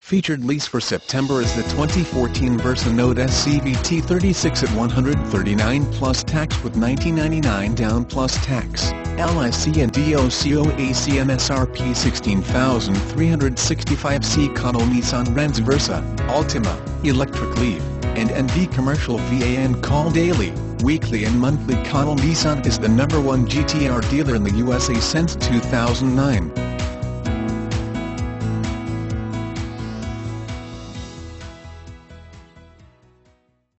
Featured lease for September is the 2014 Versa Note S CVT 36 at $139 plus tax with $19.99 down plus tax. LIC and DOCOAC MSRP $16,365. Connell Nissan rents Versa, Altima, Electric Leaf, and NV Commercial VAN. Call daily, weekly and monthly. Connell Nissan is the #1 GTR dealer in the USA since 2009.